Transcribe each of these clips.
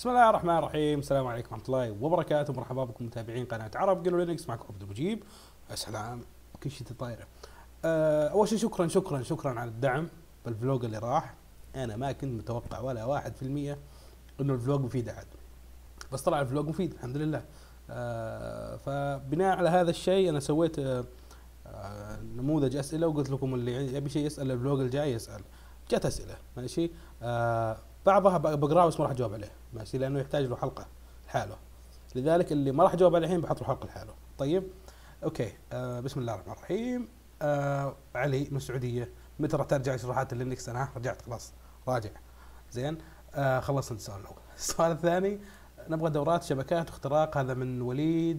بسم الله الرحمن الرحيم. السلام عليكم ورحمة الله وبركاته. مرحبا بكم متابعين قناة عرب قالوا لينكس. معكم عبد المجيب. السلام. كل شيء طايرة. أول شيء شكرا على الدعم بالفلوج اللي راح. أنا ما كنت متوقع ولا 1% إنه الفلوج مفيد أحد، بس طلع الفلوج مفيد الحمد لله. فبناء على هذا الشيء أنا سويت نموذج أسئلة، وقلت لكم اللي يبي شيء يسأل الفلوج الجاي يسأل. جت أسئلة ماشي. بعضها بقراه بس ما راح اجاوب عليه ماشي، لانه يحتاج له حلقه لحاله. لذلك اللي ما راح اجاوب عليه الحين بحط له حلقه لحاله. طيب اوكي. بسم الله الرحمن الرحيم. علي من السعوديه، متى راح ترجع شروحات اللينكس؟ انا رجعت خلاص، راجع زين. خلصنا السؤال الاول. السؤال الثاني، نبغى دورات شبكات واختراق. هذا من وليد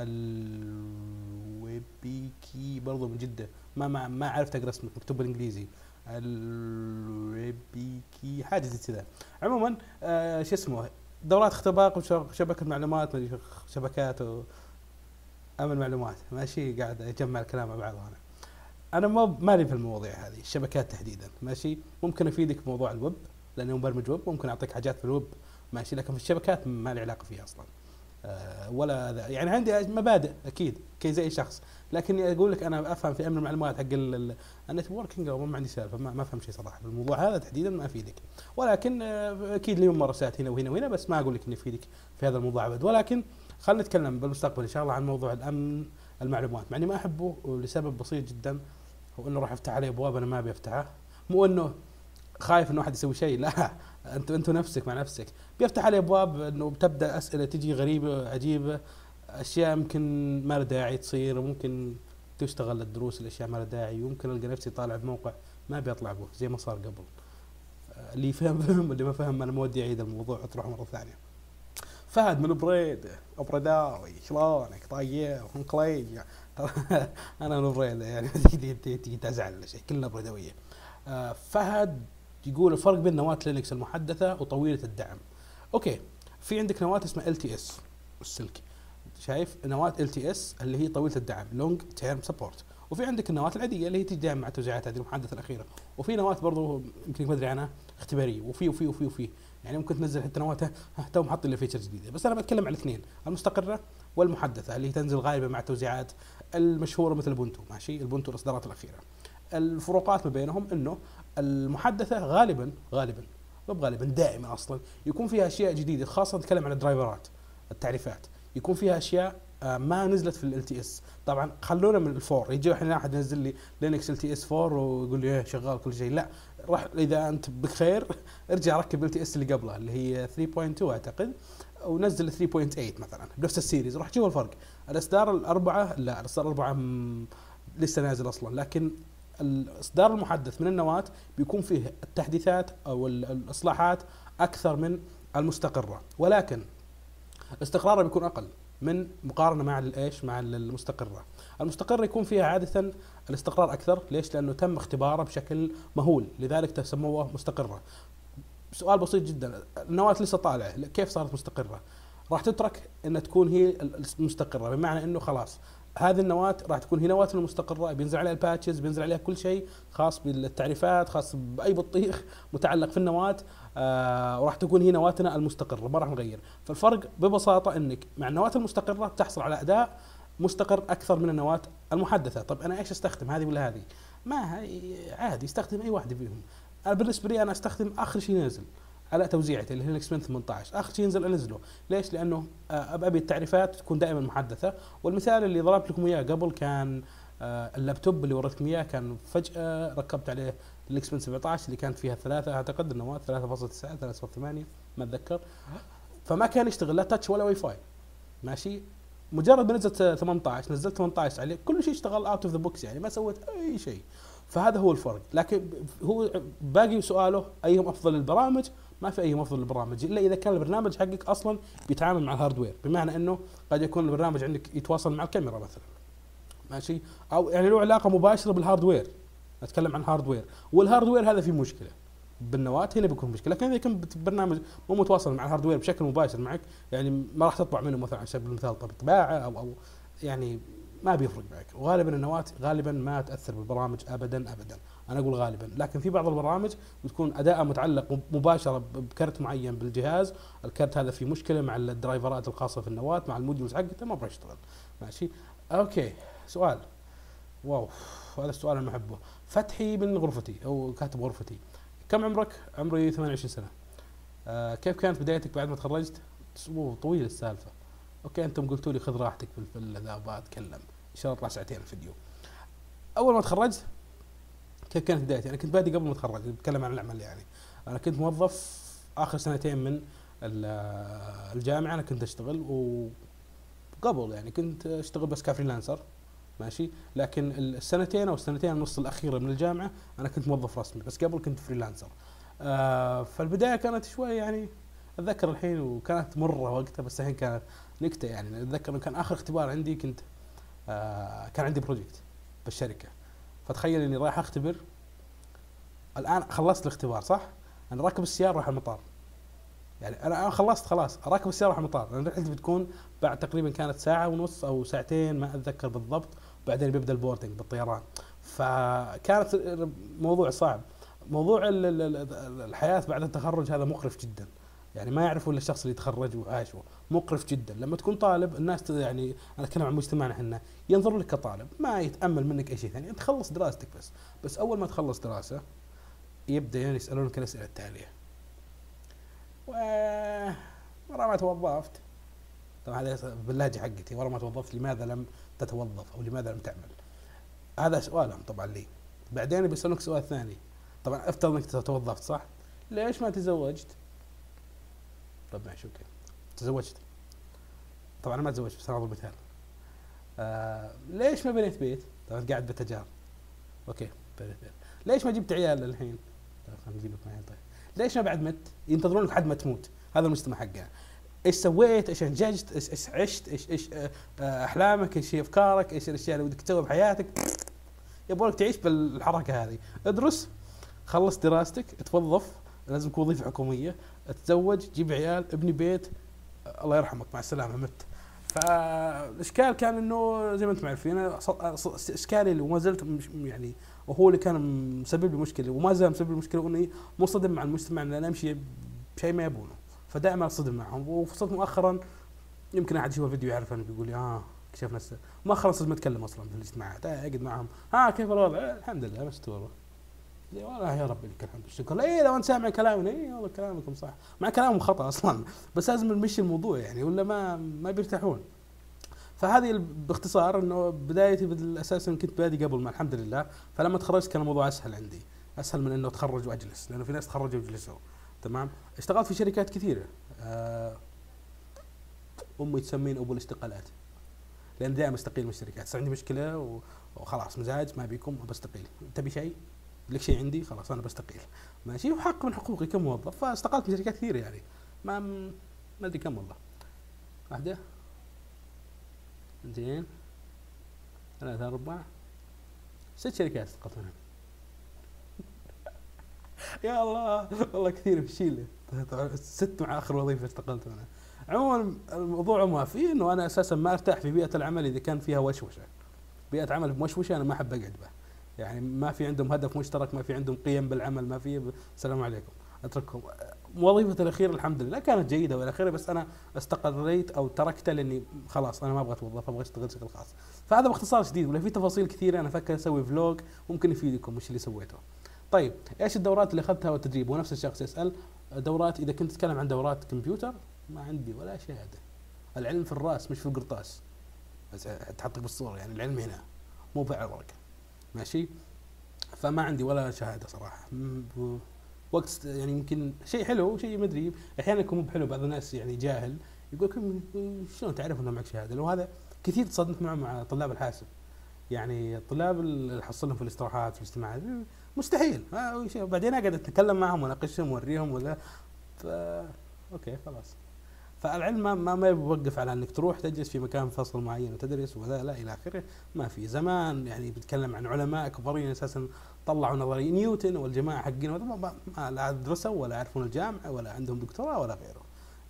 الويبيكي برضو من جده. ما عرفت اقرا اسمك، مكتوب بالانجليزي الويبيكي حاجه زي كذا. عموما شو اسمه، دورات اختباق وشبكه معلومات، شبكات امن معلومات ماشي. قاعد اجمع الكلام مع بعض. انا مالي في المواضيع هذه، الشبكات تحديدا ماشي. ممكن افيدك في موضوع الويب لاني مبرمج ويب، ممكن اعطيك حاجات في الويب ماشي، لكن في الشبكات ما لي علاقه فيها اصلا. ولا يعني عندي مبادئ اكيد كي زي شخص، لكني اقول لك انا افهم في امن المعلومات حق النتوركينج، او ما عندي سالفه، ما افهم شيء صراحه بالموضوع هذا تحديدا، ما افيدك. ولكن اكيد لي ممارسات هنا وهنا وهنا، بس ما اقول لك اني افيدك في هذا الموضوع ابد. ولكن خلينا نتكلم بالمستقبل ان شاء الله عن موضوع الامن المعلومات، مع اني ما احبه لسبب بسيط جدا، هو انه راح يفتح علي ابواب انا ما ابي افتحها. مو انه خايف انه احد يسوي شيء، لا، انت نفسك مع نفسك بيفتح علي ابواب، انه بتبدا اسئله تجي غريبه عجيبه، اشياء يمكن ما له داعي تصير، وممكن تشتغل الدروس الاشياء ما له داعي، وممكن القى نفسي طالع بموقع ما بيطلع به زي ما صار قبل. اللي فهم اللي ما فهم انا مودي اعيد الموضوع تروح مره ثانيه. فهد من بريد، بريداوي، شلونك؟ طيب ونقليج. انا من بريد يعني تيجي تزعل ولا شيء، كلنا بريداويه. فهد يقول الفرق بين نواة لينكس المحدثة وطويلة الدعم. اوكي، في عندك نواة اسمها ال تي اس السلك، شايف؟ نواة ال تي اس اللي هي طويلة الدعم لونج تيرم سبورت، وفي عندك النواة العادية اللي هي تيجي دائما مع التوزيعات هذه المحدثة الأخيرة، وفي نواة برضو يمكن ما ادري عنها اختبارية، وفي يعني ممكن تنزل حتى نواة تو محط لها فيتشر جديدة. بس انا بتكلم عن الاثنين، المستقرة والمحدثة اللي هي تنزل غالبا مع التوزيعات المشهورة مثل البونتو ماشي، البونتو الإصدارات الأخيرة. الفروقات ما بينهم انه المحدثه غالبا دائما اصلا يكون فيها اشياء جديده، خاصه نتكلم عن الدرايفرات، التعريفات، يكون فيها اشياء ما نزلت في ال تي اس. طبعا خلونا من الفور، يجي الحين احد ينزل لي لينكس ال تي اس 4 ويقول لي ايه شغال كل شيء، لا، راح اذا انت بخير ارجع ركب ال تي اس اللي قبلها اللي هي 3.2 اعتقد، ونزل 3.8 مثلا بنفس السيريز، راح تشوف الفرق. الاصدار الاربعه، لا الاصدار الاربعه لسه نازل اصلا، لكن الاصدار المحدث من النواة بيكون فيه التحديثات او الاصلاحات اكثر من المستقره، ولكن استقراره بيكون اقل من مقارنه مع الايش، مع المستقره. المستقره يكون فيها عاده الاستقرار اكثر، ليش؟ لانه تم اختباره بشكل مهول، لذلك تسموه مستقره. سؤال بسيط جدا، النواة لسه طالعه كيف صارت مستقره؟ راح تترك ان تكون هي المستقره، بمعنى انه خلاص هذه النواة راح تكون هي نواة المستقرة، بينزل عليها الباتشز، بينزل عليها كل شيء خاص بالتعريفات، خاص بأي بطيخ متعلق في النواة. وراح تكون هي نواتنا المستقرة، ما راح نغير. فالفرق ببساطة انك مع النواة المستقرة بتحصل على أداء مستقر أكثر من النواة المحدثة. طب أنا إيش أستخدم، هذه ولا هذه؟ ما عادي استخدم أي واحدة فيهم. أنا بالنسبة لي أنا أستخدم آخر شيء نازل على توزيعتي اللي هي الاكس من 18، اخر شيء ينزل انزله. ليش؟ لانه ابي التعريفات تكون دائما محدثه. والمثال اللي ضربت لكم اياه قبل كان اللابتوب اللي وريتكم اياه، كان فجاه ركبت عليه الاكس من 17 اللي كانت فيها ثلاثه اعتقد النواه، 3.9 3.8 ما اتذكر، فما كان يشتغل لا تاتش ولا واي فاي ماشي. مجرد ما نزلت 18 نزلت 18 عليه كل شيء اشتغل اوت اوف ذا بوكس، يعني ما سويت اي شيء. فهذا هو الفرق. لكن هو باقي سؤاله ايهم افضل البرامج؟ ما في اي افضل البرامج الا اذا كان البرنامج حقك اصلا بيتعامل مع الهاردوير، بمعنى انه قد يكون البرنامج عندك يتواصل مع الكاميرا مثلا ماشي، او يعني له علاقه مباشره بالهاردوير. اتكلم عن هاردوير، والهاردوير هذا فيه مشكله بالنواة، هنا بيكون مشكله. لكن اذا كان برنامج مو متواصل مع الهاردوير بشكل مباشر معك، يعني ما راح تطبع منه مثلا على سبيل المثال طباعه او يعني ما بيفرق معك. وغالبا النواة غالبا ما تاثر بالبرامج ابدا ابدا، انا اقول غالبا، لكن في بعض البرامج بتكون اداءها متعلق مباشره بكرت معين بالجهاز، الكرت هذا فيه مشكله مع الدرايفرات الخاصه في النواه مع الموديولز حقته ما بيشتغل. ماشي. اوكي. سؤال. واو، هذا السؤال انا احبه. فتحي من غرفتي او كاتب غرفتي: كم عمرك؟ عمري 28 سنه. كيف كانت بدايتك بعد ما تخرجت؟ طويل السالفه. اوكي، انتم قلتوا لي خذ راحتك في ذا، بتكلم ان شاء الله اطلع ساعتين الفيديو. اول ما تخرجت كيف كانت بدايتي؟ انا كنت بادي قبل ما اتخرج، بتكلم عن العمل يعني. انا كنت موظف اخر سنتين من الجامعه، انا كنت اشتغل، وقبل يعني كنت اشتغل بس كفريلانسر. ماشي. لكن السنتين او السنتين ونص الاخيره من الجامعه انا كنت موظف رسمي، بس قبل كنت فريلانسر. فالبدايه كانت شوي يعني، اتذكر الحين وكانت مره وقتها، بس الحين كانت نكته يعني. اتذكر كان اخر اختبار عندي، كنت كان عندي بروجكت بالشركه، فتخيل اني رايح اختبر. الان خلصت الاختبار صح، انا راكب السياره رايح المطار. يعني انا خلصت خلاص، راكب السياره رايح المطار. انا رحلتي بتكون بعد تقريبا كانت ساعه ونص او ساعتين ما اتذكر بالضبط، بعدين بيبدا البوردنج بالطيران. فكانت موضوع صعب. موضوع الحياه بعد التخرج هذا مقرف جدا، يعني ما يعرفوا الا الشخص اللي تخرج وعاشه. مقرف جدا لما تكون طالب. الناس يعني انا اتكلم عن مجتمعنا احنا، ينظر لك كطالب، ما يتامل منك اي شيء ثاني، انت خلص دراستك بس اول ما تخلص دراسه يبدا يعني يسالونك الاسئله التاليه: ورا ما توظفت، طبعا هذا باللهجه حقتي، ورا ما توظفت لماذا لم تتوظف او لماذا لم تعمل؟ هذا سؤالهم طبعا لي. بعدين بيسالونك سؤال ثاني: طبعا افترض انك توظفت صح، ليش ما تزوجت؟ طب ماشي اوكي، تزوجت. طبعا انا ما تزوجت بس انا اضرب مثال. ليش ما بنيت بيت؟ طبعا قاعد بتجار. اوكي بنيت بيت. ليش ما جبت عيال للحين؟ طيب خلينا نجيب لك عيال. طيب ليش ما بعد مت؟ ينتظرونك لحد ما تموت. هذا المجتمع حقنا. ايش سويت؟ ايش انجزت؟ ايش عشت؟ ايش احلامك؟ ايش افكارك؟ ايش الاشياء اللي ودك تسويها بحياتك؟ يبغونك تعيش بالحركه هذه. ادرس، خلص دراستك، توظف، لازم تكون وظيفه حكوميه، تتزوج، جيب عيال، ابني بيت، الله يرحمك مع السلامه مت. فالاشكال كان انه زي ما انتم عارفين، اشكالي اللي وما زلت يعني، وهو اللي كان مسبب لي مشكله وما زال مسبب لي مشكله، اني منصدم مع المجتمع، ان انا امشي بشيء ما يبونه، فدائما اصطدم معهم. وصرت مؤخرا، يمكن احد يشوف الفيديو يعرف، انه بيقول لي اكتشف نفسه مؤخرا صرت اتكلم اصلا في الاجتماعات، اقعد معهم: كيف الوضع؟ الحمد لله مستوره. والله يا ربي لك الحمد والشكر. اي لو انت سامع كلامنا، اي والله كلامكم صح، مع كلامهم خطا اصلا، بس لازم نمشي الموضوع يعني، ولا ما بيرتاحون. فهذه باختصار انه بدايتي بالاساس ان كنت بادي قبل ما، الحمد لله. فلما تخرجت كان الموضوع اسهل عندي، اسهل من انه اتخرج واجلس، لانه في ناس تخرجوا وجلسوا. تمام. اشتغلت في شركات كثيره. امي تسمين ابو الاستقالات، لان دائما استقيل من الشركات. صار عندي مشكله وخلاص مزاج ما بيكم بستقيل. تبي شيء؟ لك شيء عندي؟ خلاص انا بستقيل. ماشي. وحق من حقوقي كموظف، فاستقلت من شركات كثيره يعني، ما ادري كم والله. واحده، اثنتين، ثلاثة، أربعة، 6 شركات استقلت منها. يا الله والله كثير بشيله. طبعا 6 مع آخر وظيفة استقلت منها. عموما الموضوع ما فيه انه انا اساسا ما ارتاح في بيئة العمل اذا كان فيها وشوشة. بيئة عمل مشوشة انا ما احب اقعد بها. يعني ما في عندهم هدف مشترك، ما في عندهم قيم بالعمل، ما في السلام عليكم اتركهم. وظيفتي الاخيره الحمد لله كانت جيده والى اخره، بس انا استقريت او تركتها لاني خلاص انا ما ابغى اتوظف، ابغى اشتغل بشكل خاص. فهذا باختصار شديد، ولا في تفاصيل كثيره انا افكر اسوي فلوج ممكن يفيدكم وش اللي سويته. طيب ايش الدورات اللي اخذتها والتدريب؟ ونفس الشخص يسال دورات، اذا كنت تتكلم عن دورات كمبيوتر ما عندي ولا شهاده. العلم في الراس مش في القرطاس، بس تحطك بالصوره يعني، العلم هنا مو في الورقه. ماشي. فما عندي ولا شهاده صراحه. وقت يعني يمكن شيء حلو شيء ما ادري، احيانا يكون مو بحلو. بعض الناس يعني جاهل يقول لكم شلون تعرف انه معك شهاده؟ لو هذا كثير تصادمت معه مع طلاب الحاسب. يعني الطلاب اللي حصلهم في الاستراحات في الاجتماعات مستحيل. بعدين اقعد اتكلم معهم واناقشهم واوريهم ولا اوكي خلاص. فالعلم ما يوقف على انك تروح تجلس في مكان فصل معين وتدرس وذا، لا الى اخره. ما في زمان يعني بتكلم عن علماء كبارين اساسا طلعوا نظريه نيوتن والجماعه حقين ما لا درسوا ولا يعرفون الجامعه ولا عندهم دكتوراه ولا غيره.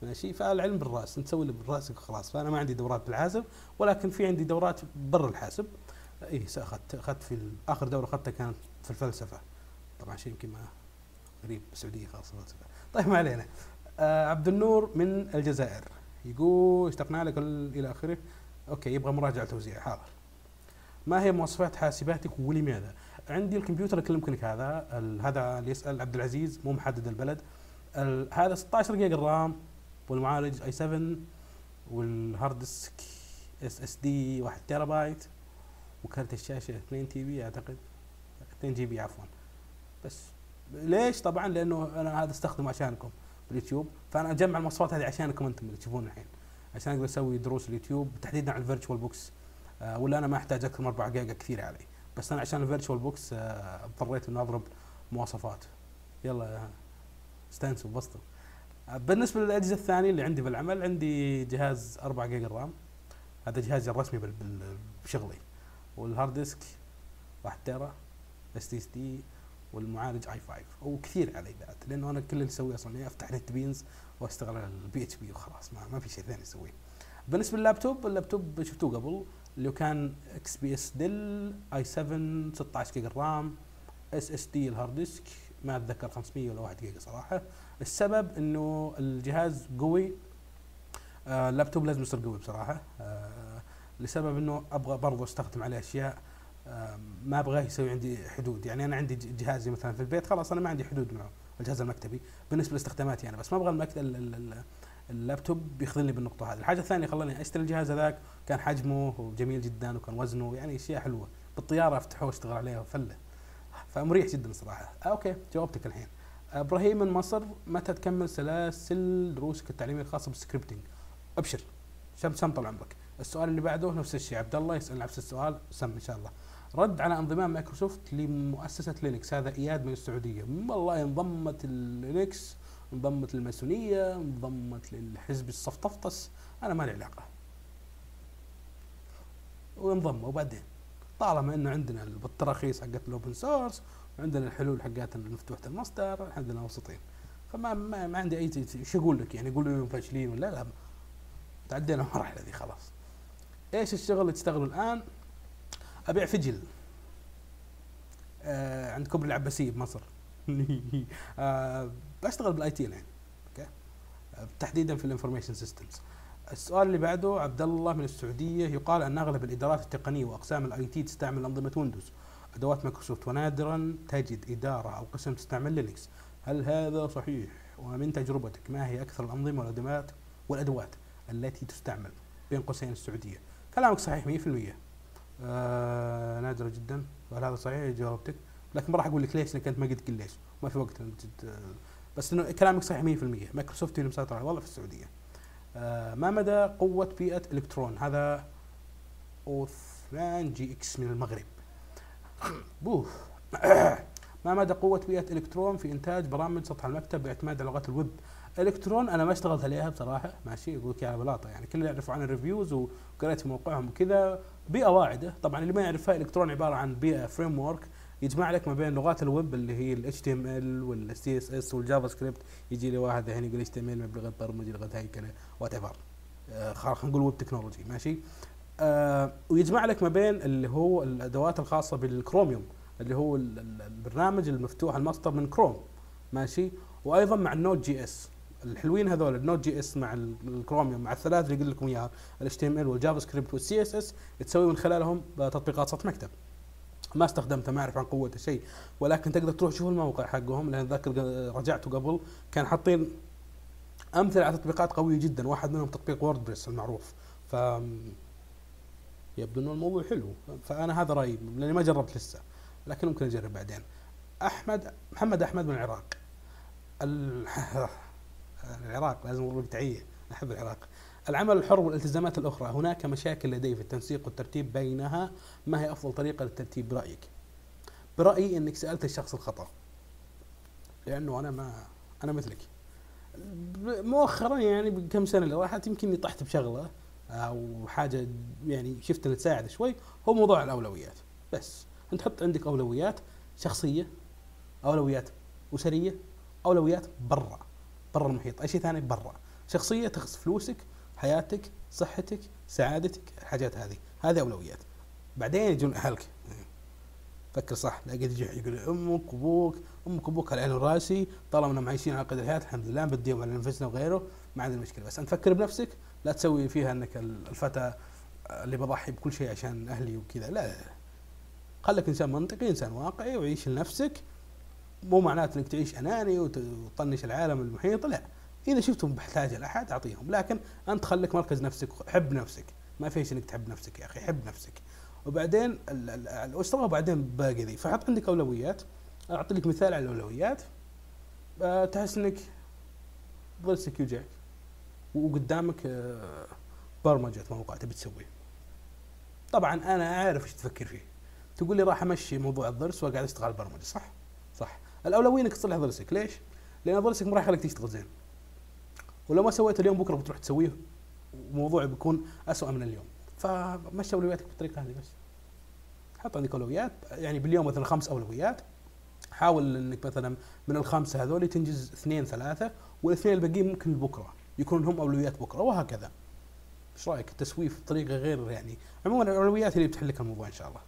ماشي. فالعلم بالراس، انت تسوي اللي براسك وخلاص. فانا ما عندي دورات بالحاسب، ولكن في عندي دورات برا الحاسب. اي اخذت في اخر دوره اخذتها كانت في الفلسفه. طبعا شيء يمكن ما غريب، السعوديه خاصه فلسفه. طيب ما علينا. عبد النور من الجزائر يقول اشتقنا لك الى اخره. اوكي، يبغى مراجعه توزيع. حاضر. ما هي مواصفات حاسباتك ولماذا؟ عندي الكمبيوتر اللي اكلمك هذا هذا اللي يسال عبد العزيز، مو محدد البلد. هذا 16 جيجا الرام، والمعالج اي 7، والهارد ديسك اس اس دي 1 تيرا بايت، وكارت الشاشه 2 تي بي اعتقد، 2 جي بي عفوا. بس ليش؟ طبعا لانه انا هذا استخدمه عشانكم باليوتيوب، فانا اجمع المواصفات هذه عشانكم انتم اللي تشوفون الحين، عشان اقدر اسوي دروس اليوتيوب تحديدا على الفيرتشوال بوكس. ولا انا ما احتاج اكثر من 4 جيجا كثير علي، بس انا عشان الفيرتشوال بوكس اضطريت اني اضرب مواصفات. يلا استانسوا وبسطوا. بالنسبه للاجهزه الثانيه اللي عندي بالعمل، عندي جهاز 4 جيجا رام، هذا جهازي الرسمي بشغلي، والهارد ديسك 1 تيرا اس تي اس دي، والمعالج اي 5. وكثير علي بعد، لانه انا كل اللي اسويه اصلا اني افتح نت بينز واشتغل على البي اتش بي وخلاص، ما في شيء ثاني اسويه. بالنسبه لللابتوب، اللابتوب شفتوه قبل، اللي كان اكس بي اس ديل اي 7 16 جيجا رام، اس اس دي الهارد ديسك ما اتذكر 500 ولا 1 جيجا صراحه. السبب انه الجهاز قوي، اللابتوب لازم يصير قوي بصراحه، لسبب انه ابغى برضه استخدم عليه اشياء، ما ابغاه يسوي عندي حدود. يعني انا عندي جهازي مثلا في البيت خلاص، انا ما عندي حدود معه، الجهاز المكتبي بالنسبه لاستخداماتي انا، بس ما ابغى اللابتوب يخذلني بالنقطه هذه. الحاجه الثانيه خلاني اشتري الجهاز هذاك، كان حجمه جميل جدا، وكان وزنه يعني اشياء حلوه، بالطياره افتحه واشتغل عليه فله، فمريح جدا صراحه. اوكي، جاوبتك الحين. ابراهيم من مصر، متى تكمل سلاسل دروسك التعليميه الخاصه بالسكريبتنج؟ ابشر، سم طال عمرك. السؤال اللي بعده نفس الشيء، عبد الله يسال نفس السؤال، سم ان شاء الله. رد على انضمام مايكروسوفت لمؤسسه لينكس، هذا اياد من السعوديه. والله انضمت اللينكس، انضمت للماسونيه، انضمت للحزب الصفطفطس، انا ما لي علاقه. وانضم، وبعدين طالما انه عندنا التراخيص حقت الاوبن سورس، وعندنا الحلول حقات مفتوحه المصدر، الحمد لله مبسوطين. فما ما عندي اي شيء اقول لك، يعني اقول لهم فاشلين ولا لا، تعدينا المرحله ذي خلاص. ايش الشغل اللي تشتغله الان؟ ابيع فجل عند كوبري العباسيه بمصر. بشتغل بالاي تي الحين، اوكي، تحديدا في الانفورميشن سيستمز. السؤال اللي بعده عبد الله من السعوديه، يقال ان اغلب الادارات التقنيه واقسام الاي تي تستعمل انظمه ويندوز ادوات مايكروسوفت، ونادرا تجد اداره او قسم تستعمل لينكس، هل هذا صحيح؟ ومن تجربتك ما هي اكثر الانظمه والادوات التي تستعمل بين قوسين السعوديه؟ كلامك صحيح 100%. نادرة جدا، وهل هذا صحيح؟ جاوبتك، لكن ما راح اقول لك ليش، لانك انت ما قلت ليش، ما في وقت بس انه كلامك صحيح 100%. مايكروسوفت هي المسيطرة على الوضع في السعودية. ما مدى قوة بيئة الكترون؟ هذا اوثمان جي اكس من المغرب. بوف. ما مدى قوة بيئة الكترون في انتاج برامج سطح المكتب باعتماد على لغات الويب؟ الكترون انا ما اشتغلت عليها بصراحه، ماشي، يقول لك يا بلاطه، يعني كل اللي يعرفوا عن الريفيوز وقريت في موقعهم وكذا. بيئه واعده طبعا، اللي ما يعرفها، الكترون عباره عن بيئه فريم ورك يجمع لك ما بين لغات الويب اللي هي ال HTML وال CSS والجافا سكريبت. يجي لي واحد الحين يقول HTML بلغه برمجه، لغه هيكله، وات ايفر، خلينا نقول ويب تكنولوجي، ماشي. ويجمع لك ما بين اللي هو الادوات الخاصه بالكروميوم، اللي هو البرنامج المفتوح المصدر من كروم، ماشي، وايضا مع النود جي اس. الحلوين هذول النود جي اس مع الكروميوم، مع الثلاث اللي قلت لكم اياها، ال HTML والجافا سكريبت والسي اس اس، تسوي من خلالهم تطبيقات سطح مكتب. ما استخدمته، ما اعرف عن قوته شيء، ولكن تقدر تروح تشوف الموقع حقهم، لان ذاكر رجعته قبل، كان حاطين امثله على تطبيقات قويه جدا، واحد منهم تطبيق ووردبريس المعروف. ف يبدو انه الموضوع حلو، فانا هذا رايي لاني ما جربت لسه، لكن ممكن اجرب بعدين. محمد احمد من العراق. العراق لازم اقول لك تحيه، احب العراق. العمل الحر والالتزامات الاخرى، هناك مشاكل لدي في التنسيق والترتيب بينها، ما هي افضل طريقه للترتيب برايك؟ برايي انك سالت الشخص الخطا، لانه انا مثلك مؤخرا، يعني بكم سنه اللي راحت يمكن طحت بشغله او حاجه، يعني شفت انها تساعد شوي، هو موضوع الاولويات. بس انت حط عندك اولويات شخصيه، اولويات اسريه، اولويات برا المحيط، اي شيء ثاني برا. شخصيه تخص فلوسك، حياتك، صحتك، سعادتك، الحاجات هذه اولويات. بعدين يجون اهلك. فكر صح، لا قد يجي يقول امك وابوك على عيني وراسي، طالما انهم عايشين على قيد الحياه الحمد لله بديهم على انفسنا وغيره، ما عندنا مشكله. بس انت فكر بنفسك، لا تسوي فيها انك الفتى اللي بضحي بكل شيء عشان اهلي وكذا. لا، خليك انسان منطقي، انسان واقعي، وعيش لنفسك. مو معناته انك تعيش اناني وتطنش العالم المحيط، لا. اذا شفتهم بحاجه لاحد اعطيهم، لكن انت خليك مركز نفسك، حب نفسك. ما فيش انك تحب نفسك يا اخي، حب نفسك. وبعدين واشتغل بعدين باقي ذي. فحط عندك اولويات. اعطي لك مثال على الاولويات. تحس انك ضرسك يوجعك وقدامك برمجه موقع تبي تسويه. طبعا انا عارف ايش تفكر فيه. تقول لي راح امشي موضوع الضرس واقعد اشتغل على البرمجه، صح؟ صح. الاولويه انك تصلح ضرسك. ليش؟ لان ضرسك ما راح يخليك تشتغل زين. ولو ما سويته اليوم بكره بتروح تسويه وموضوع بيكون اسوء من اليوم. فمشي اولوياتك بالطريقه هذه بس. حط عندك اولويات، يعني باليوم مثلا 5 اولويات. حاول انك مثلا من الخمسه هذول تنجز 2 3، والاثنين الباقيين ممكن بكره يكون هم اولويات بكره، وهكذا. ايش رايك؟ التسويف بطريقه غير يعني. عموما الاولويات اللي بتحل لك الموضوع ان شاء الله.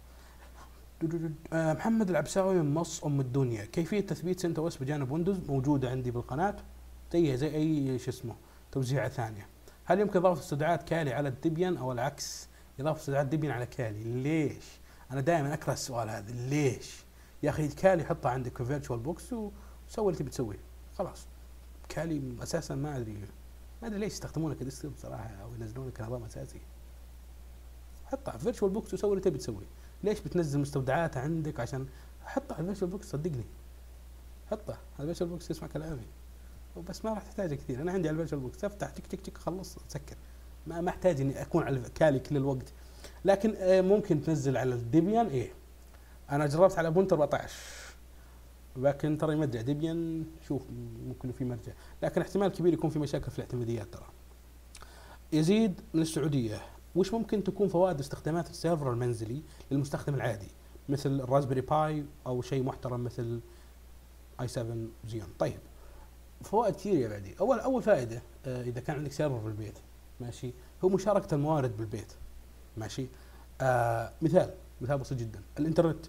محمد العبساوي من مص ام الدنيا، كيفيه تثبيت سنت او اس بجانب ويندوز موجوده عندي بالقناه زي اي توزيعه ثانيه. هل يمكن اضافه استدعاءات كالي على الديبيان او العكس؟ اضافه استدعاءات ديبيان على كالي، ليش؟ انا دائما اكره السؤال هذا، ليش؟ يا اخي كالي حطها عندك في فيرتشوال بوكس وسوي اللي تبي تسويه خلاص. كالي اساسا ما ادري ليش يستخدمونه كديسكتوب بصراحه، او ينزلونه كنظام اساسي. حطها في فيرتشوال بوكس وسوي اللي تبي تسويه. ليش بتنزل مستودعات عندك؟ عشان حطها على فيرتشوال بوكس، صدقني حطها على فيرتشوال بوكس يسمع كلامي. وبس ما راح تحتاجه كثير. انا عندي على الفيرتشوال بوكس افتح تك تك تك خلص سكر. ما احتاج اني اكون على كالي كل الوقت. لكن ممكن تنزل على الديبيان. انا جربت على بونتر 14، لكن ترى يمرجع ديبيان. شوف ممكن في مرجع، لكن احتمال كبير يكون في مشاكل في الاعتماديات. ترى يزيد من السعوديه، وش ممكن تكون فوائد استخدامات السيرفر المنزلي للمستخدم العادي مثل الرازبري باي او شيء محترم مثل i7 زيون؟ طيب، فوائد كثير يا بعدي. اول فائده اذا كان عندك سيرفر في البيت، ماشي، هو مشاركه الموارد بالبيت، ماشي. مثال بسيط جدا، الانترنت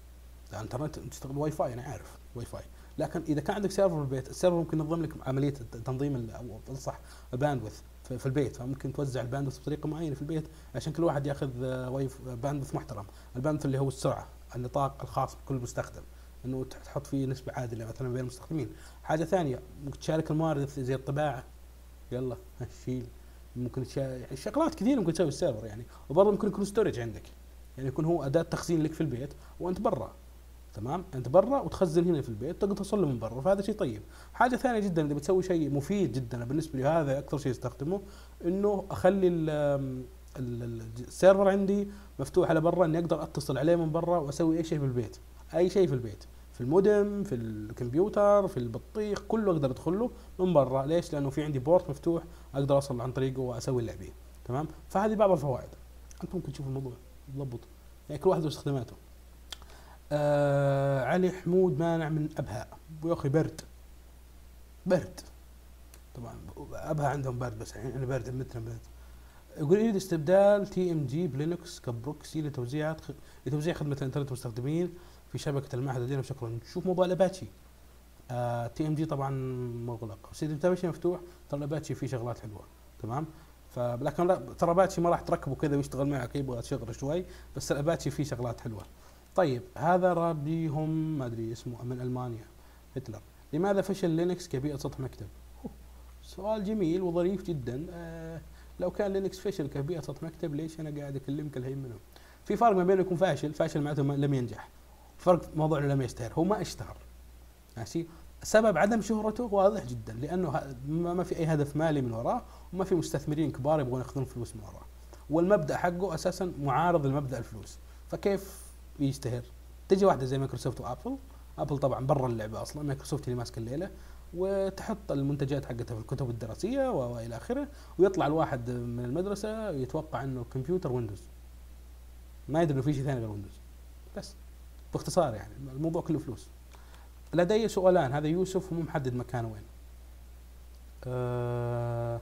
تستخدم واي فاي، انا عارف واي فاي، لكن اذا كان عندك سيرفر في البيت، السيرفر ممكن ينظم لك عمليه تنظيم او صح الباندوث في البيت. فممكن توزع الباندوث بطريقه معينه في البيت عشان كل واحد ياخذ باندوث محترم. الباندوث اللي هو السرعه، النطاق الخاص بكل مستخدم، انه تحط فيه نسبه عادله مثلا بين المستخدمين. حاجه ثانيه، ممكن تشارك الموارد زي الطباعه، يلا هشيل. ممكن يعني شغلات كثيره ممكن تسوي السيرفر يعني. وبرضه ممكن يكون ستورج عندك، يعني يكون هو اداه تخزين لك في البيت وانت برا. تمام، انت برا وتخزن هنا في البيت، تقدر توصل له من برا، فهذا شيء طيب. حاجه ثانيه جدا اذا بتسوي شيء مفيد جدا بالنسبه لي، هذا اكثر شيء استخدمه، انه اخلي السيرفر عندي مفتوح على برا، اني اقدر اتصل عليه من برا واسوي اي شيء في البيت. اي شيء في البيت، في المودم، في الكمبيوتر، في البطيخ، كله اقدر ادخل له من برا. ليش؟ لانه في عندي بورت مفتوح اقدر اوصل عن طريقه واسوي اللعبه. تمام، فهذه بعض الفوائد. انت ممكن تشوف الموضوع تضبط، يعني كل واحد واستخداماته. علي حمود مانع من ابها، يا اخي برد طبعا. ابها عندهم برد، بس يعني برد مثلنا برد. يقول يريد استبدال تي ام جي بلينكس كبروكسي لتوزيع خدمه الانترنت المستخدمين في شبكه المعهد لدينا بشكل. نشوف موضوع الاباتشي. تي ام جي طبعا مغلق، سيدي الاباتشي مفتوح. ترى الاباتشي فيه شغلات حلوه، تمام. لكن لا، ترى الاباتشي ما راح تركبه كذا ويشتغل معك، يبغى تشغله شوي، بس الاباتشي فيه شغلات حلوه. طيب، هذا رابيهم ما ادري اسمه من المانيا، هتلر. لماذا فشل لينكس كبيئه سطح مكتب؟ سؤال جميل وظريف جدا. لو كان لينكس فشل كبيئه سطح مكتب، ليش انا قاعد اكلمك الحين منه؟ في فرق ما بين يكون فاشل معناته لم ينجح. فرق موضوع لم يشتهر، هو ما اشتهر، ماشي. سبب عدم شهرته واضح جدا، لانه ما في اي هدف مالي من وراه، وما في مستثمرين كبار يبغون ياخذون فلوس من وراه، والمبدا حقه اساسا معارض لمبدا الفلوس. فكيف يشتهر؟ تجي واحده زي مايكروسوفت وابل طبعا برا اللعبه اصلا، مايكروسوفت اللي ماسكه الليله، وتحط المنتجات حقتها في الكتب الدراسيه والى اخره، ويطلع الواحد من المدرسه يتوقع انه الكمبيوتر ويندوز، ما يدري انه في شيء ثاني غير ويندوز. بس باختصار يعني الموضوع كله فلوس. لدي سؤالان، هذا يوسف ومو محدد مكانه وين. آه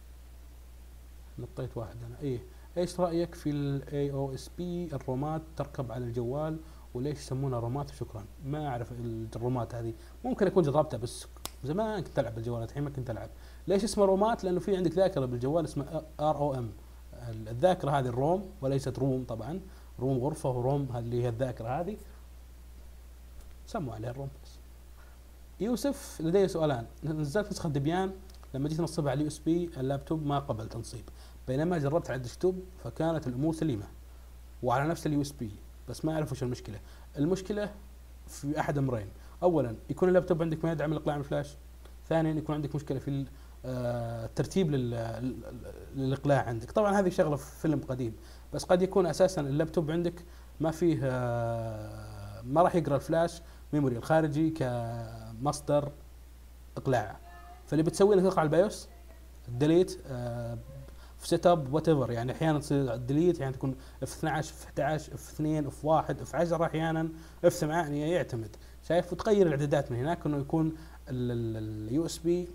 نطيت واحد انا. ايش رايك في الاي او اس بي الرومات تركب على الجوال، وليش يسمونها رومات؟ شكرا. ما اعرف الرومات هذه، ممكن اكون جربتها بس زمان كنت العب بالجوالات، الحين ما كنت العب. ليش اسمه رومات؟ لانه في عندك ذاكره بالجوال اسمها ار او ام. الذاكره هذه الروم وليست روم طبعا، روم غرفه وروم اللي هي الذاكره هذه، سموا عليها الروم. يوسف لدي سؤالان. نزلت نسخه ديبيان، لما جيت نصبها على اليو اس بي اللابتوب ما قبل تنصيب، بينما جربت على الديسكتوب فكانت الامور سليمه وعلى نفس اليو اس بي، بس ما اعرف وش المشكله. المشكله في احد امرين: اولا يكون اللابتوب عندك ما يدعم الاقلاع من الفلاش، ثانيا يكون عندك مشكله في الترتيب للاقلاع عندك. طبعا هذه شغله في فيلم قديم، بس قد يكون اساسا اللابتوب عندك ما فيه ما راح يقرا الفلاش ميموري الخارجي كمصدر اقلاع، فاللي بتسوي انك تقرا على البايوس ديليت في سيت اب وات ايفر. يعني احيانا تصير ديليت، يعني تكون اف 12 اف 11 اف 2 اف 1 اف 10 احيانا اف 8، يعتمد. شايف؟ وتغير الاعدادات من هناك انه يكون اليو اس بي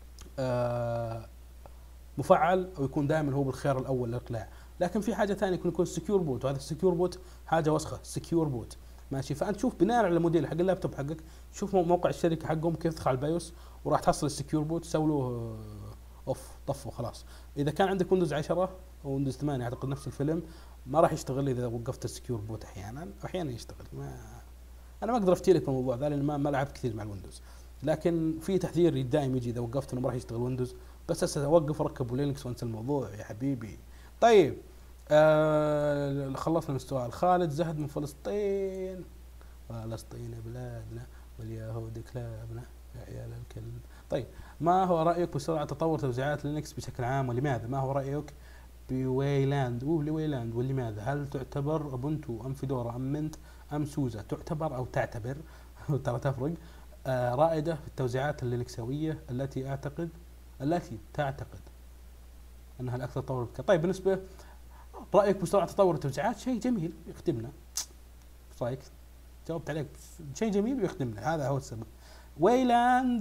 مفعل، او يكون دائما هو بالخيار الاول للاقلاع. لكن في حاجه ثانيه يكون سكيور بوت، وهذا السكيور بوت حاجه وسخه. سكيور بوت ماشي، فانت شوف بناء على الموديل حق اللابتوب حقك، شوف موقع الشركه حقهم كيف تدخل على البايوس وراح تحصل السكيور بوت، تسوي له اوف طف وخلاص. اذا كان عندك ويندوز 10 او ويندوز 8 اعتقد نفس الفيلم، ما راح يشتغل اذا وقفت السكيور بوت. احيانا يشتغل. انا ما اقدر افتي لك بالموضوع ذا لان ما لعبت كثير مع الويندوز، لكن في تحذير دائم يجي اذا وقفت انه ما راح يشتغل ويندوز، بس هسه اوقف وركب لينكس وانسى الموضوع يا حبيبي. طيب خلصنا من السؤال. خالد زهد من فلسطين: فلسطين بلادنا واليهود كلابنا يا عيال الكلب. طيب، ما هو رايك بسرعه تطور توزيعات لينكس بشكل عام ولماذا؟ ما هو رايك بويلاند لويلاند ولماذا؟ هل تعتبر ابونتو ام فيدورا ام منت ام سوزا؟ تعتبر او تعتبر ترى تفرق. رائده في التوزيعات اللينكسويه التي تعتقد انها الاكثر تطور. طيب، بالنسبه رايك بسرعه تطور التوزيعات، شيء جميل يخدمنا. ايش رايك؟ جاوبت عليك، شيء جميل ويخدمنا، هذا هو السبب. ويلاند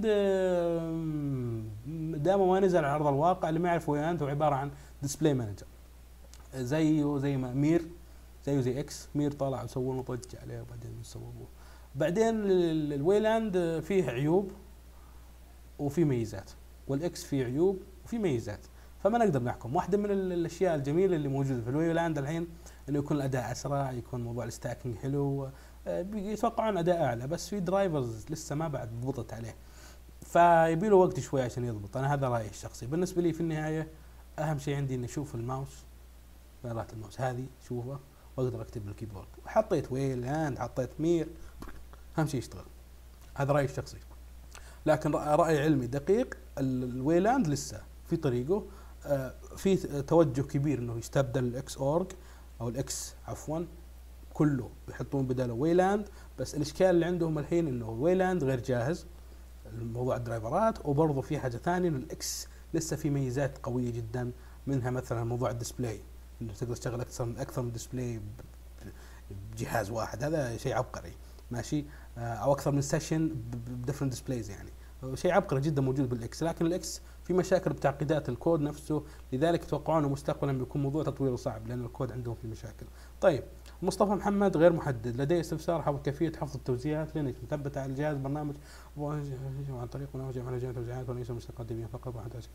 دام ما نزل على ارض الواقع، اللي ما يعرف ويلاند هو عباره عن ديسبلاي مانجر، زي ما مير، زي اكس. مير طلع وسووا له ضجه عليه وبعدين سووه. بعدين الويلاند فيه عيوب وفي ميزات، والاكس فيه عيوب وفي ميزات، فما نقدر نحكم. واحده من الاشياء الجميله اللي موجوده في الويلاند الحين انه يكون الاداء اسرع، يكون موضوع الستاكينج حلو، يتوقعون اداء اعلى، بس في درايفرز لسه ما بعد ضبطت عليه، فيبي له وقت شوي عشان يضبط. انا هذا رايي الشخصي. بالنسبه لي في النهايه اهم شيء عندي اني اشوف الماوس، بيانات الماوس هذه شوفها واقدر اكتب بالكيبورد. حطيت ويلاند، حطيت مير، اهم شيء يشتغل. هذا رايي الشخصي، لكن راي علمي دقيق. الويلاند لسه في طريقه، في توجه كبير انه يستبدل الاكس اورج او الاكس عفوا كله، يحطون بداله ويلاند. بس الاشكال اللي عندهم الحين انه ويلاند غير جاهز، الموضوع الدرايفرات، وبرضه في حاجه ثانيه انه الاكس لسه في ميزات قويه جدا، منها مثلا موضوع الديسبلاي، انه تقدر تشغل اكثر من ديسبلاي بجهاز واحد. هذا شيء عبقري ماشي، او اكثر من سيشن بديفرنت ديسبلايز، يعني شيء عبقري جدا موجود بالاكس. لكن الاكس في مشاكل بتعقيدات الكود نفسه، لذلك يتوقعون مستقبلا بيكون موضوع تطويره صعب لان الكود عندهم في مشاكل. طيب، مصطفى محمد غير محدد لديه استفسار حول كيفيه حفظ التوزيعات لينكس مثبته على الجهاز برنامج عن طريق برنامج على توزيعات وليس مستقدمين فقط.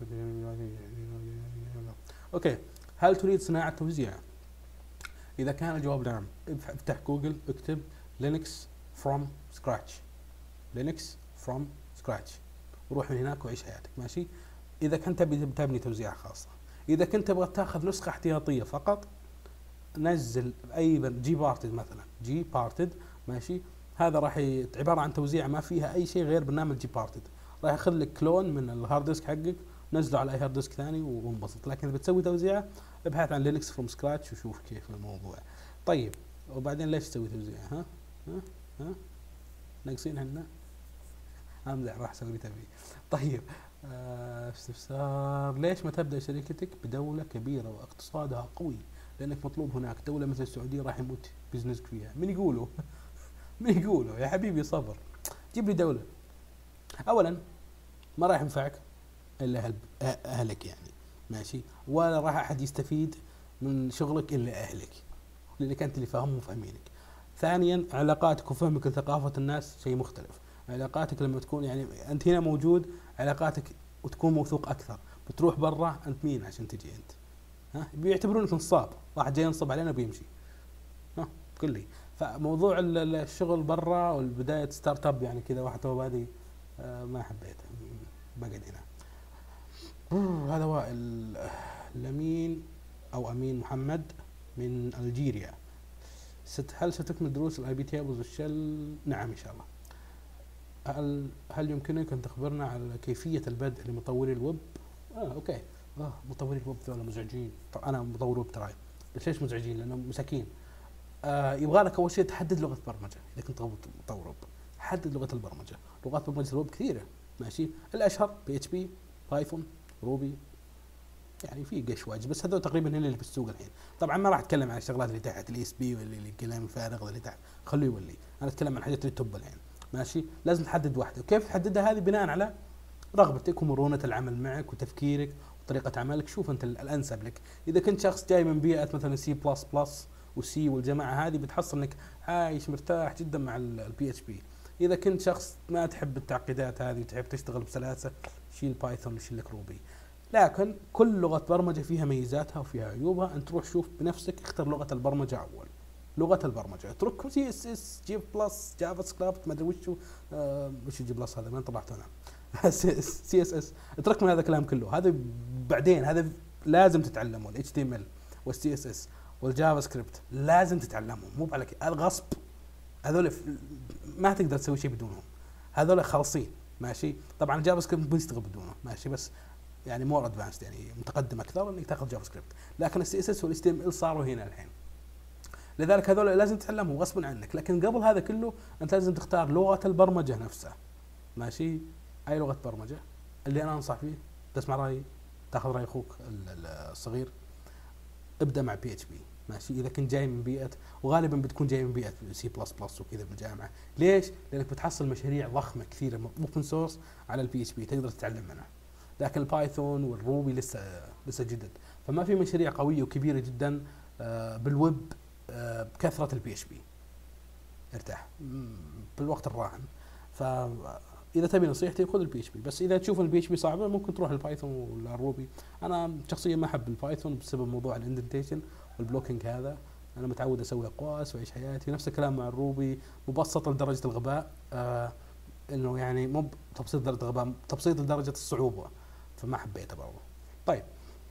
اوكي، هل تريد صناعه توزيع؟ اذا كان الجواب نعم، افتح جوجل، اكتب لينكس فروم سكراتش، لينكس فروم سكراتش، وروح من هناك وعيش حياتك ماشي. اذا كنت تبني توزيع خاصه. اذا كنت تبغى تاخذ نسخه احتياطيه فقط، نزل اي جي بارتد مثلا، جي بارتد ماشي. هذا راح عباره عن توزيع ما فيها اي شيء غير برنامج جي بارتد، راح ياخذ لك كلون من الهارد ديسك حقك، نزله على اي هارد ديسك ثاني وانبسط. لكن اذا بتسوي توزيع، ابحث عن لينكس فروم سكراتش وشوف كيف الموضوع. طيب، وبعدين ليش تسوي توزيع؟ ها ناقصين احنا؟ امزح، راح اسوي تبي. طيب، استفسار: ليش ما تبدا شركتك بدوله كبيره واقتصادها قوي؟ لانك مطلوب هناك. دوله مثل السعوديه راح يموت بزنسك فيها. من يقولوا من يقولوا يا حبيبي صبر، جيب لي دوله. اولا ما راح ينفعك الا اهلك يعني، ماشي، ولا راح احد يستفيد من شغلك الا اهلك، لانك انت اللي فاهمهم وفاهمينك. ثانيا علاقاتك وفهمك لثقافه الناس شيء مختلف. علاقاتك لما تكون يعني انت هنا موجود، علاقاتك وتكون موثوق اكثر. بتروح برا انت مين عشان تجي انت؟ ها بيعتبرونك نصاب، واحد جاي ينصب علينا بيمشي. ها قل لي. فموضوع الشغل برا والبدايه ستارت اب يعني كذا واحد تو بادي، ما حبيته، بقعد هنا. هذا وائل لمين او امين محمد من الجيريا. هل ستكمل دروس الاي بي تيبلز والشل؟ نعم ان شاء الله. هل يمكنك ان تخبرنا على كيفيه البدء لمطوري الويب؟ اوكي. مطوري الويب ذولا مزعجين. طب انا مطور ويب تراي، بس ليش مزعجين؟ لانهم مساكين. يبغى لك اول شيء تحدد لغه برمجه. اذا كنت مطور ويب حدد لغه البرمجه. لغات برمجه الويب كثيره، ماشي. الاشهر بي اتش بي، بايثون، روبي، يعني في قش واجد، بس هذول تقريبا اللي في السوق الحين. طبعا ما راح اتكلم عن الشغلات اللي تحت الاي اس بي واللي الكلام الفارغ اللي تحت، خليه يولي. انا اتكلم عن الحاجات اللي توب الحين، ماشي. لازم تحدد واحده، وكيف تحددها؟ هذه بناء على رغبتك ومرونه العمل معك وتفكيرك وطريقه عملك. شوف انت الانسب لك. اذا كنت شخص جاي من بيئه مثلا سي بلس بلس وسي والجماعه هذه، بتحصل انك عايش مرتاح جدا مع البي اتش بي. اذا كنت شخص ما تحب التعقيدات هذه وتحب تشتغل بسلاسه، شيل بايثون وشيل لك روبي. لكن كل لغه برمجه فيها ميزاتها وفيها عيوبها. انت تروح شوف بنفسك، اختر لغه البرمجه اول. لغه البرمجه اترك سي اس اس، جي بلس، جافا سكريبت، ما ادري وش جي بلس هذا، من طلعته انا سي اس اس. اترك من هذا الكلام كله، هذا بعدين، هذا لازم تتعلمه. الاتش تي ام ال والسي اس اس والجافا سكريبت لازم تتعلمهم، مو عليك الغصب. هذول ما تقدر تسوي شيء بدونهم، هذول خالصين، ماشي. طبعا الجافا سكريبت بيشتغل بدونه، ماشي، بس يعني مور ادفانسد، يعني متقدم اكثر انك تاخذ جافا سكريبت. لكن السي اس اس والاتش تي ام ال صاروا هنا الحين، لذلك هذول لازم تتعلمهم غصبا عنك. لكن قبل هذا كله انت لازم تختار لغه البرمجه نفسها، ماشي. اي لغه برمجه اللي انا انصح فيه، تسمع رايي، تاخذ راي اخوك الصغير، ابدا مع بي اتش بي، ماشي. اذا كنت جاي من بيئه، وغالبا بتكون جاي من بيئه سي بلس بلس وكذا بالجامعه. ليش؟ لانك بتحصل مشاريع ضخمه كثيره اوبن سورس على البي اتش بي تقدر تتعلم منها. لكن البايثون والروبي لسه جدد، فما في مشاريع قويه وكبيره جدا بالويب بكثره البي اتش بي. ارتاح بالوقت الراهن. فاذا تبي نصيحتي خذ البي اتش بي، بس اذا تشوف البي اتش بي صعبه ممكن تروح البايثون ولا الروبي. انا شخصيا ما احب البايثون بسبب موضوع الاندنتيشن والبلوكينج هذا. انا متعود اسوي اقواس واعيش حياتي. نفس الكلام مع الروبي، مبسط لدرجه الغباء، انه يعني مو تبسيط لدرجه الغباء، تبسيط لدرجه الصعوبه، فما حبيته برضه. طيب،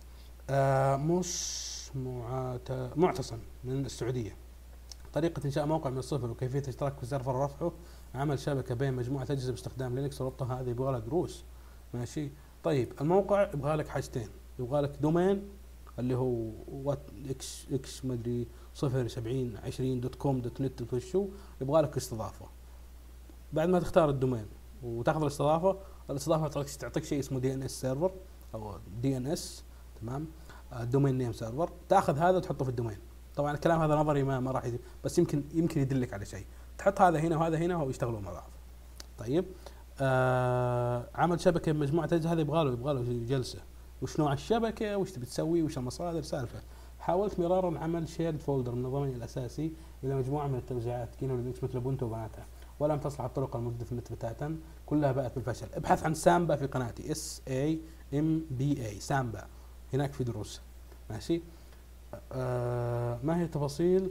مش معتصم من السعوديه. طريقة إنشاء موقع من الصفر وكيفية الاشتراك في سيرفر ورفعه، عمل شبكة بين مجموعة أجهزة باستخدام لينكس وربطها، هذا يبغى لك دروس، ماشي. طيب الموقع يبغى لك حاجتين، يبغى لك دومين اللي هو وات اكس ما ادري 070 20 دوت كوم دوت نت وشو، يبغى لك استضافة. بعد ما تختار الدومين وتاخذ الاستضافة تعطيك شيء اسمه دي ان اس سيرفر او دي ان اس، تمام، دومين نيم سيرفر. تاخذ هذا وتحطه في الدومين. طبعا الكلام هذا نظري، ما راح يدل، بس يمكن يدلك على شيء. تحط هذا هنا وهذا هنا ويشتغلوا مع بعض. طيب، عمل شبكه بمجموعه اجهزه، هذا يبغى له جلسه. وش نوع الشبكه، وش تبي تسوي، وش المصادر، سالفه. حاولت مرارا عمل شيرد فولدر من نظامي الاساسي الى مجموعه من التوزيعات كينو لينكس مثل بونتو وبناتها، ولم تصلح الطرق الموجوده في النت بتاتا، كلها باءت بالفشل. ابحث عن سامبا في قناتي SAMBA سامبا، هناك في دروس، ماشي. ما هي تفاصيل،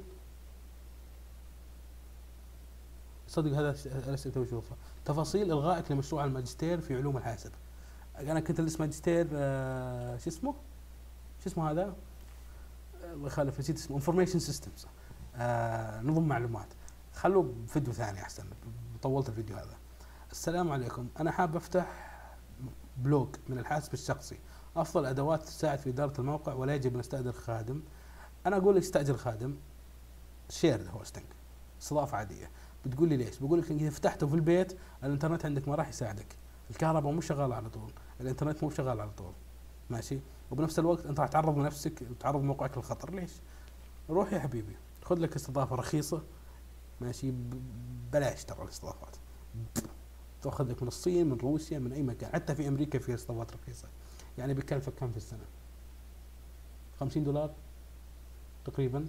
صدق هذا الاسئله تو اشوفها، تفاصيل الغائك لمشروع الماجستير في علوم الحاسب. انا كنت ادرس ماجستير شو اسمه هذا، الله يخالف نسيت اسمه، انفورميشن سيستمز، نظم معلومات. خلوه بفيديو ثاني احسن، طولت الفيديو هذا. السلام عليكم، انا حاب افتح بلوج من الحاسب الشخصي، افضل ادوات تساعد في اداره الموقع ولا يجب ان استاجر خادم؟ انا اقول لك استاجر خادم، شير هوستنج، استضافه عاديه. بتقول لي ليش؟ بقول لك اذا فتحته في البيت الانترنت عندك ما راح يساعدك، الكهرباء مو شغاله على طول، الانترنت مو شغال على طول، ماشي. وبنفس الوقت انت راح تعرض نفسك وتعرض موقعك للخطر. ليش؟ روح يا حبيبي خذ لك استضافه رخيصه، ماشي، بلاش ترى الاستضافات، تاخذ لك من الصين، من روسيا، من اي مكان، حتى في امريكا في اصطفات رخيصه. يعني بيكلفك كم في السنه؟ $50 تقريبا،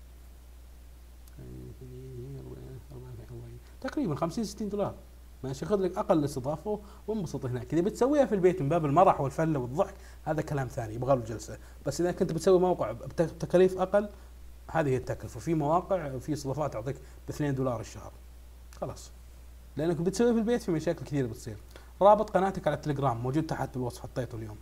تقريبا 50-60 دولار. ماشي، خذ لك اقل استضافه وانبسط هناك. اذا بتسويها في البيت من باب المرح والفله والضحك هذا كلام ثاني يبغى له جلسه، بس اذا كنت بتسوي موقع بتكاليف اقل هذه هي التكلفه. في مواقع في استضافات تعطيك ب$2 الشهر خلاص، لانك بتسوي في البيت. في مشاكل كثيره بتصير. رابط قناتك على التليجرام موجود تحت بالوصف، حطيته اليوم.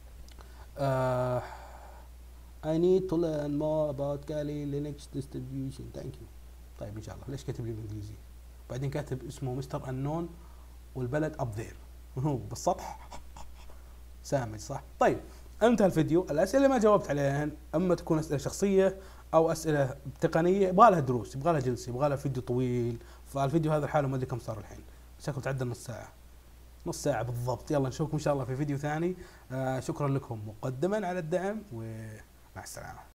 I need to learn more about Kali Linux distribution. Thank you. طيب ان شاء الله. ليش كاتب لي بالانجليزي؟ بعدين كاتب اسمه مستر انون والبلد اب ذير وهو بالسطح سامج صح. طيب انتهى الفيديو. الاسئله ما جاوبت عليها، اما تكون اسئله شخصيه او اسئله تقنيه يبغى لها دروس، يبغى لها جلسه، يبغى لها فيديو طويل. فالفيديو هذا لحاله ما ادري كم صار الحين، شكله تعدى نص ساعه، نص ساعه بالضبط. يلا نشوفكم ان شاء الله في فيديو ثاني. شكرا لكم مقدما على الدعم، ومع السلامه.